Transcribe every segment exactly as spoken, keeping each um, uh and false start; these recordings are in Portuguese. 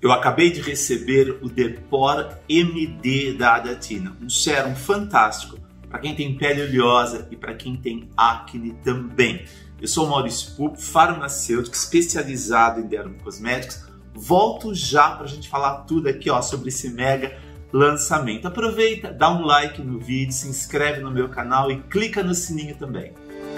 Eu acabei de receber o Depor M D da Adatina, um sérum fantástico para quem tem pele oleosa e para quem tem acne também. Eu sou o Maurício Pupo, farmacêutico especializado em dermocosméticos. Volto já para a gente falar tudo aqui ó, sobre esse mega lançamento. Aproveita, dá um like no vídeo, se inscreve no meu canal e clica no sininho também.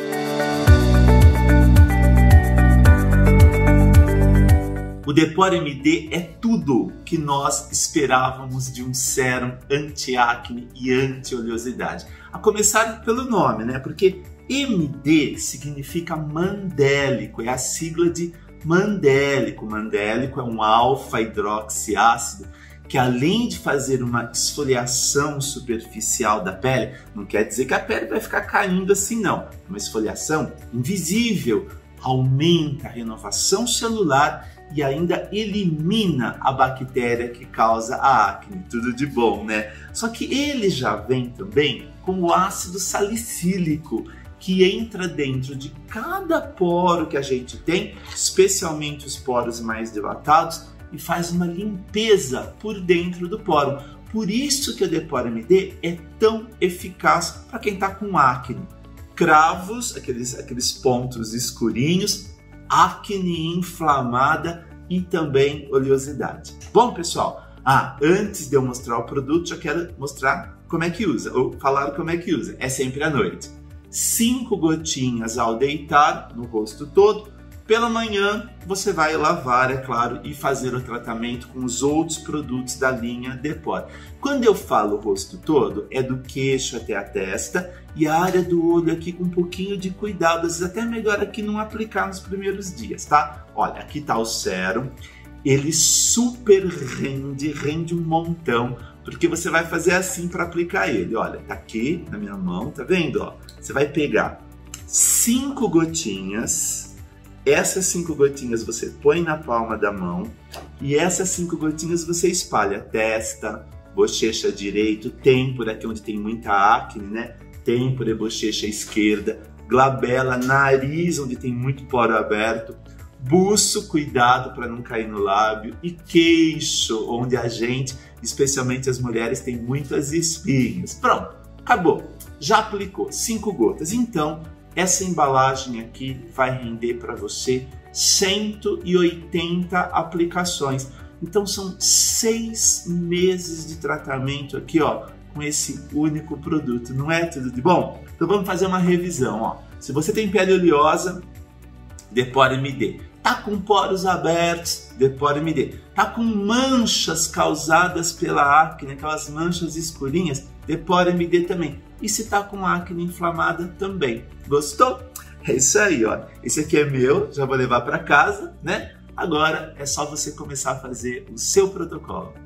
O Depor M D é tudo que nós esperávamos de um sérum anti-acne e anti-oleosidade. A começar pelo nome, né? Porque M D significa mandélico, é a sigla de mandélico. Mandélico é um alfa-hidroxiácido que, além de fazer uma esfoliação superficial da pele, não quer dizer que a pele vai ficar caindo assim não. Uma esfoliação invisível, aumenta a renovação celular e ainda elimina a bactéria que causa a acne. Tudo de bom, né? Só que ele já vem também com o ácido salicílico, que entra dentro de cada poro que a gente tem, especialmente os poros mais dilatados, e faz uma limpeza por dentro do poro. Por isso que o Depor M D é tão eficaz para quem está com acne. Cravos, aqueles, aqueles pontos escurinhos, acne inflamada e também oleosidade. Bom, pessoal, ah, antes de eu mostrar o produto, já quero mostrar como é que usa, ou falar como é que usa. É sempre à noite. Cinco gotinhas ao deitar no rosto todo. Pela manhã, você vai lavar, é claro, e fazer o tratamento com os outros produtos da linha Depor. Quando eu falo o rosto todo, é do queixo até a testa e a área do olho aqui com um pouquinho de cuidado. Às vezes até melhor aqui não aplicar nos primeiros dias, tá? Olha, aqui tá o sérum. Ele super rende, rende um montão, porque você vai fazer assim para aplicar ele. Olha, tá aqui na minha mão, tá vendo? Ó, você vai pegar cinco gotinhas. Essas cinco gotinhas você põe na palma da mão e essas cinco gotinhas você espalha testa, bochecha direito, têmpora, aqui onde tem muita acne, né? Têmpora e bochecha esquerda, glabela, nariz, onde tem muito poro aberto, buço, cuidado para não cair no lábio, e queixo, onde a gente, especialmente as mulheres, tem muitas espinhas. Pronto, acabou. Já aplicou cinco gotas. Então, essa embalagem aqui vai render para você cento e oitenta aplicações. Então são seis meses de tratamento aqui, ó, com esse único produto. Não é tudo de bom? Então vamos fazer uma revisão, ó. Se você tem pele oleosa, Depor M D. Tá com poros abertos, Depor M D. Tá com manchas causadas pela acne, aquelas manchas escurinhas, Depor M D também. E se tá com acne inflamada também. Gostou? É isso aí, ó. Esse aqui é meu, já vou levar para casa, né? Agora é só você começar a fazer o seu protocolo.